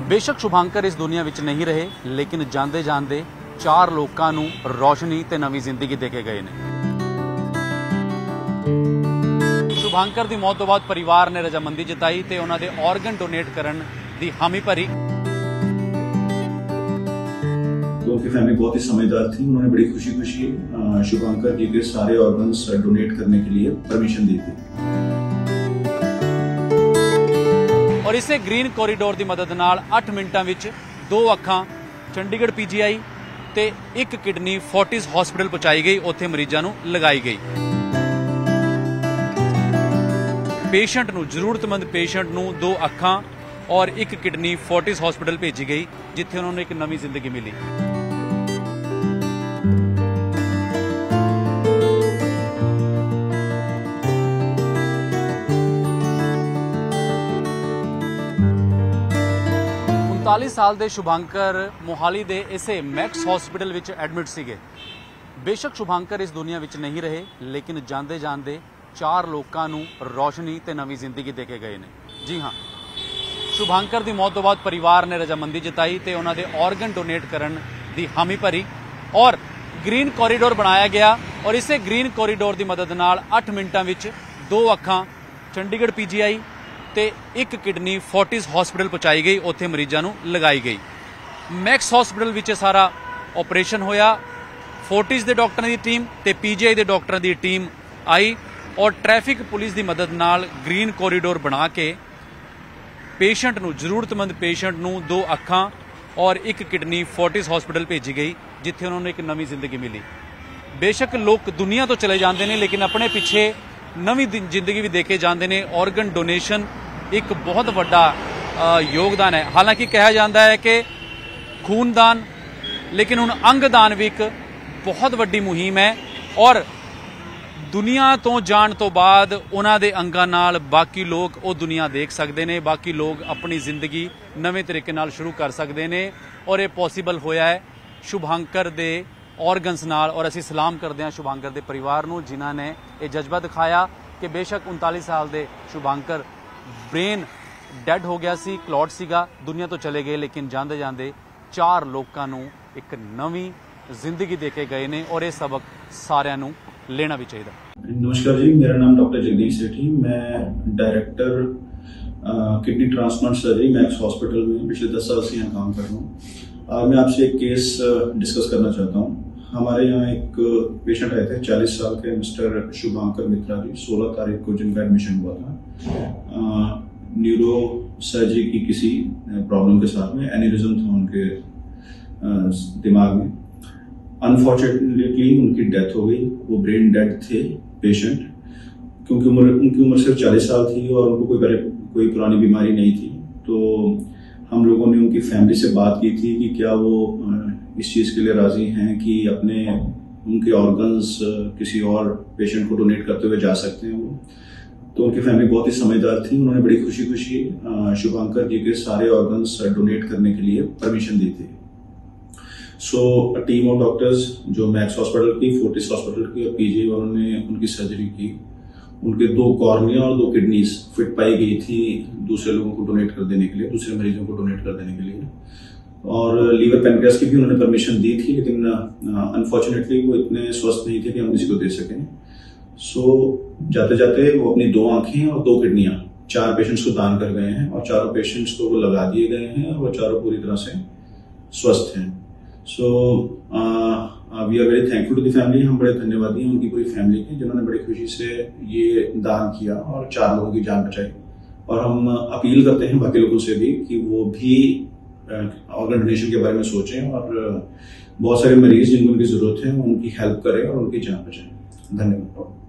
बेशक शुभांकर इस दुनिया विच नहीं रहे, लेकिन जांदे जांदे 4 लोकां नूं रोशनी ते नवीं जिंदगी दे के गए ने। शुभांकर दी मौत तो बाद परिवार ने रजामंदी जताई ते उन्हां दे ऑर्गन डोनेट करन दी हामी भरी। तो उनकी फैमिली बहुत ही समझदार थी, उन्होंने बड़ी खुशी खुशी शुभांकर जी के सारे ऑर्गन्स डोनेट करने के लिए परमिशन दी थी। और इसे ग्रीन कॉरीडोर की मदद नाल 8 मिनटां विच 2 अखां चंडीगढ़ PGI ते 1 किडनी फोर्टिस हॉस्पिटल पहुंचाई गई, उत्थे मरीजां नूं लगाई गई। पेशेंट नूं जरूरतमंद पेशेंट नूं 2 अखां और 1 किडनी फोर्टिस हॉस्पिटल भेजी गई, जिथे उन्होंने एक नवी जिंदगी मिली। साल दे शुभांकर मोहाली दे इसे मैक्स हॉस्पिटल विच एडमिट सीगे। बेशक शुभांकर इस दुनिया विच नहीं रहे, लेकिन जांदे जांदे 4 लोकां नूं रोशनी ते नवी जिंदगी दे के गए ने। जी हाँ, शुभांकर दी मौत तो बाद परिवार ने रजामंदी जताई ते उन्हां दे ऑर्गन डोनेट करन दी हामी भरी और ग्रीन कॉरीडोर बनाया गया। और इसे ग्रीन कॉरीडोर की मदद नाल 8 मिनटां विच 2 अखां चंडीगढ़ PGI ते 1 किडनी फोर्टिस हॉस्पिटल पहुंचाई गई, उत्थे मरीजां नूं लगाई गई। मैक्स हॉस्पिटल विच सारा ऑपरेशन होया। फोर्टिस दे डॉक्टरां दी टीम ते PGI दे डॉक्टरां दी टीम आई और ट्रैफिक पुलिस की मदद नाल ग्रीन कॉरीडोर बना के पेशेंट नूं जरूरतमंद पेशेंट नूं 2 अखां और 1 किडनी फोर्टिस हॉस्पिटल भेजी गई, जिथे उन्होंने एक नवी जिंदगी मिली। बेशक लोग दुनिया तो चले जाते हैं, लेकिन अपने पिछे नवी जिंदगी भी देके जाते हैं। ऑर्गन डोनेशन एक बहुत बड़ा योगदान है। हालांकि कहा जाता है कि खूनदान, लेकिन हुण अंगदान भी एक बहुत बड़ी मुहिम है। और दुनिया तो जाण तो बाद उन्हां दे अंगां नाल बाकी लोग वो दुनिया देख सकते हैं, बाकी लोग अपनी जिंदगी नवे तरीके नाल शुरू कर सकते हैं। और ये पॉसीबल होया है शुभांकर दे ऑर्गनस नाल। और असीं सलाम करते हैं शुभांकर दे परिवार नूं, जिन्हां ने ये जज्बा दिखाया कि बेशक 39 साल दे शुभांकर ब्रेन डैड हो गया सी, क्लॉट सीगा, दुनिया तो चले गए, लेकिन जांदे जांदे 4 लोकां नूं एक नवी जिंदगी दे के गए ने। और ये सबक सारिआं नूं लेना भी चाहिए। नमस्कार जी, मेरा नाम डॉक्टर जगदीश सेठी, मैं director kidney transplant surgery Max hospital में पिछले 10 साल से यहाँ काम कर रहा हूँ। आज मैं आपसे एक केस डिस्कस करना चाहता हूँ। हमारे यहाँ एक पेशेंट आए थे, 40 साल के मिस्टर शुभांकर मित्रा जी। 16 तारीख को जिनका एडमिशन हुआ था, न्यूरो सर्जरी की किसी प्रॉब्लम के साथ में एनेरिज्म था उनके दिमाग में। अनफॉर्चुनेटली उनकी डेथ हो गई। वो ब्रेन डेड थे पेशेंट, क्योंकि उनकी उम्र सिर्फ 40 साल थी और उनको कोई पुरानी बीमारी नहीं थी। तो हम लोगों ने उनकी फैमिली से बात की थी कि क्या वो इस चीज़ के लिए राजी हैं कि उनके ऑर्गन्स किसी और पेशेंट को डोनेट करते हुए जा सकते हैं वो। तो उनकी फैमिली बहुत ही समझदार थी, उन्होंने बड़ी खुशी खुशी शुभांकर जी के सारे ऑर्गन्स डोनेट करने के लिए परमिशन दी थी। सो टीम ऑफ डॉक्टर्स जो मैक्स हॉस्पिटल की, फोर्टिस हॉस्पिटल की और PGI वालों ने उनकी सर्जरी की। उनके 2 कॉर्निया और 2 किडनीज फिट पाई गई थी दूसरे लोगों को डोनेट कर देने के लिए, दूसरे मरीजों को डोनेट कर देने के लिए। और लीवर पैनक्रियास की भी उन्होंने परमिशन दी थी, लेकिन अनफॉर्चुनेटली वो इतने स्वस्थ नहीं थे कि हम किसी को दे सकें। सो जाते जाते वो अपनी 2 आंखें और 2 किडनियां 4 पेशेंट्स को दान कर गए हैं और 4 पेशेंट्स को वो लगा दिए गए हैं और वो 4 पूरी तरह से स्वस्थ हैं। So we are very thankful to the family. हम बड़े धन्यवादी हैं उनकी पूरी फैमिली के, जिन्होंने बड़ी खुशी से ये दान किया और 4 लोगों की जान बचाई। और हम अपील करते हैं बाकी लोगों से भी कि वो भी ऑर्गन डोनेशन के बारे में सोचें और बहुत सारे मरीज जिनको उनकी जरूरत है उनकी हेल्प करें और उनकी जान बचाएं। धन्यवाद।